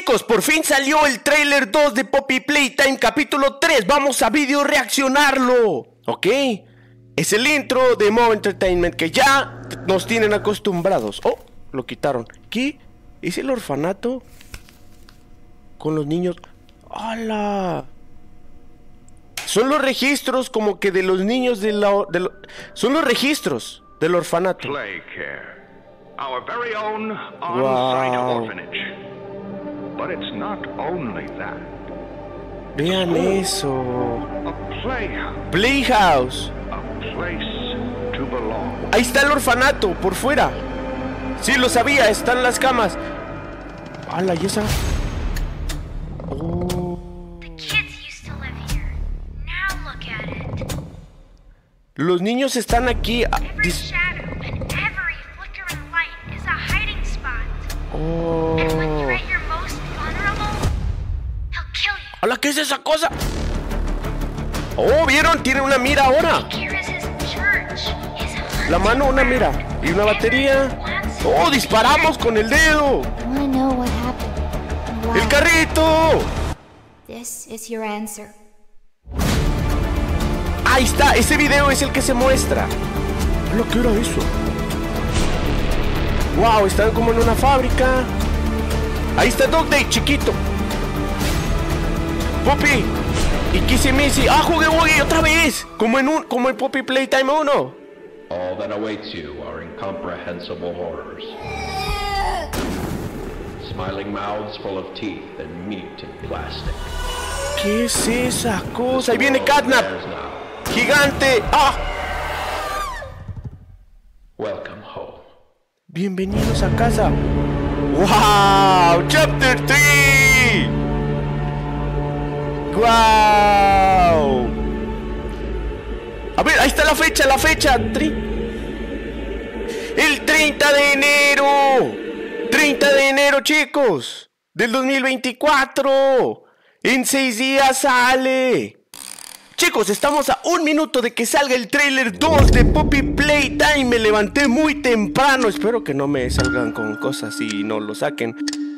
Chicos, por fin salió el trailer 2 de Poppy Playtime capítulo 3. Vamos a video reaccionarlo. ¿Ok? Es el intro de Mob Entertainment que ya nos tienen acostumbrados. Oh, lo quitaron. ¿Qué? ¿Es el orfanato? Con los niños. ¡Hala! Son los registros como que de los niños son los registros del orfanato. Playcare, our very own on-site orphanage. But it's not only that. Vean eso. A playhouse. Playhouse. A place to belong. Ahí está el orfanato, por fuera. Sí, lo sabía, están las camas. ¡Hala! ¿Y esa? Oh. Los niños están aquí. Oh. ¡Hala! ¿Qué es esa cosa? Oh, ¿vieron? Tiene una mira ahora. La mano, una mira. Y una batería. ¡Oh! ¡Disparamos con el dedo! ¡El carrito! Ahí está, ese video es el que se muestra. Hola, ¿qué era eso? Wow, están como en una fábrica. Ahí está Dog Day, chiquito. Poppy y Kissy Missy. ¡Ah, jugué otra vez! Como en Poppy Playtime 1. All that awaits you are incomprehensible horrors. Smiling mouths full of teeth and meat and plastic. ¿Qué es esa cosa? Ahí viene Catnap. ¡Gigante! ¡Ah! Welcome home. Bienvenidos a casa. ¡Wow! ¡Chapter 3! ¡Wow! A ver, ahí está la fecha, El 30 de enero. 30 de enero, chicos. Del 2024. En 6 días sale. Chicos, estamos a 1 minuto de que salga el trailer 2 de Poppy Playtime. Me levanté muy temprano. Espero que no me salgan con cosas y no lo saquen.